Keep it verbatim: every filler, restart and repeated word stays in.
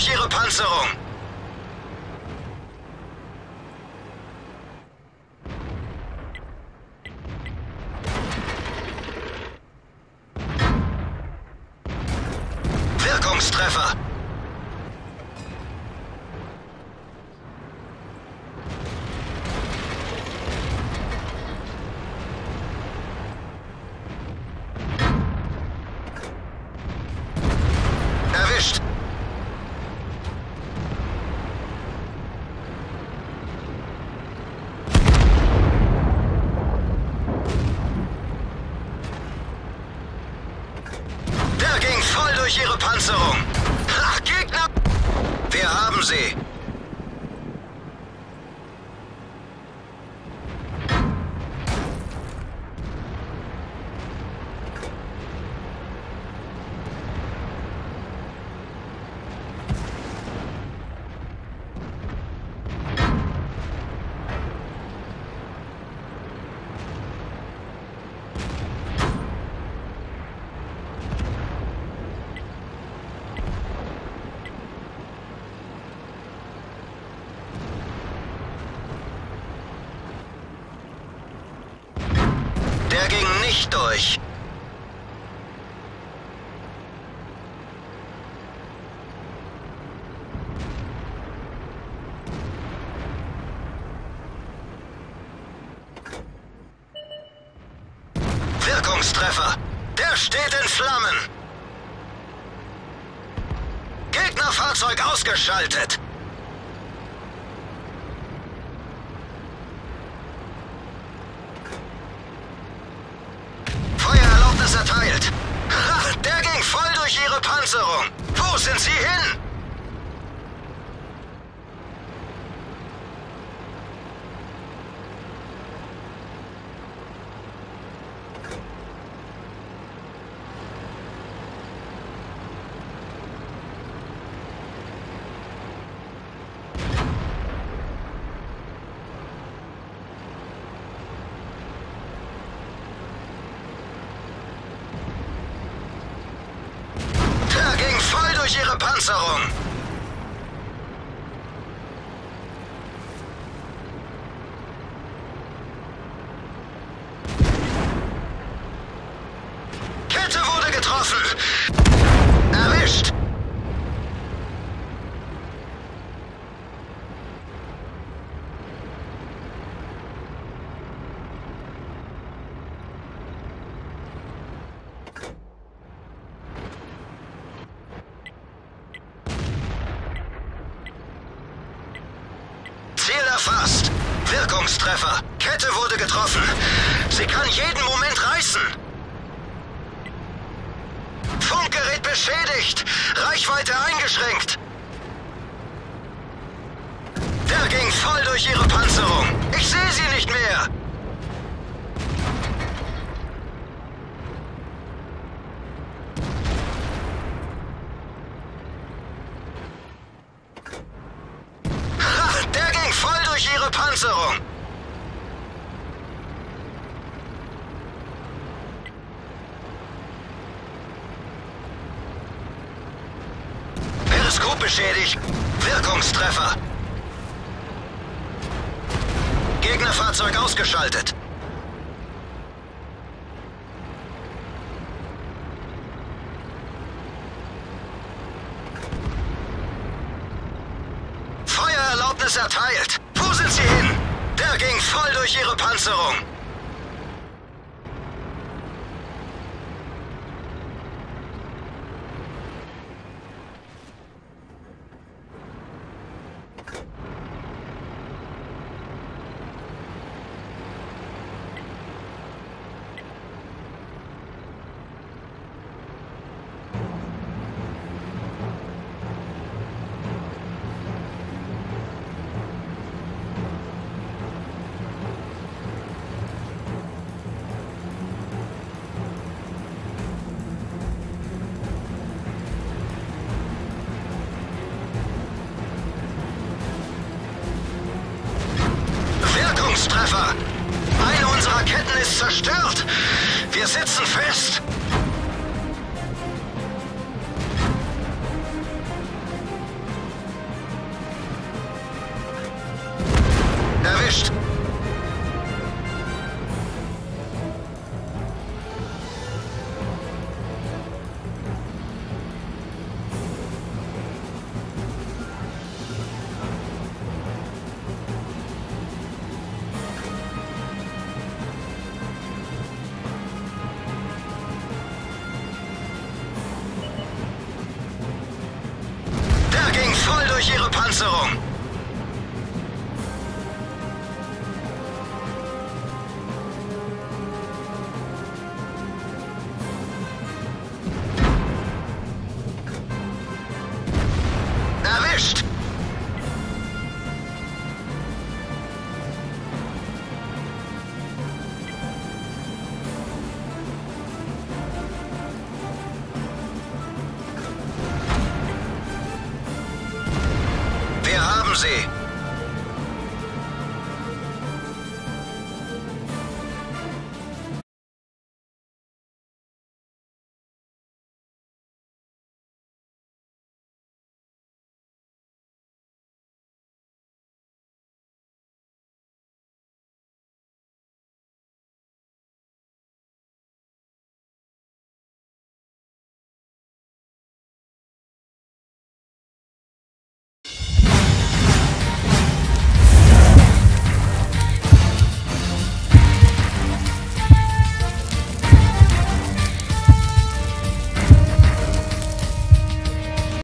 durch Ihre Panzerung! Wirkungstreffer! Erwischt! Der ging voll durch Ihre Panzerung! Ha, Gegner! Wir haben sie! Der ging nicht durch. Wirkungstreffer. Der steht in Flammen. Gegnerfahrzeug ausgeschaltet. Feuererlaubnis erteilt. Ha, der ging voll durch Ihre Panzerung. Wo sind Sie hin? Der ging voll durch Ihre Panzerung. Kette wurde getroffen. Erwischt. Ziel erfasst. Wirkungstreffer. Kette wurde getroffen. Sie kann jeden Moment reißen. Funkgerät beschädigt. Reichweite eingeschränkt. Der ging voll durch Ihre Panzerung. Ich sehe sie nicht mehr. Der ging voll durch Ihre Panzerung. Periskop beschädigt. Wirkungstreffer. Gegnerfahrzeug ausgeschaltet. Feuererlaubnis erteilt. Wo sind Sie hin? Der ging voll durch Ihre Panzerung. Wirkungstreffer! Eine unserer Ketten ist zerstört! Wir sitzen fest!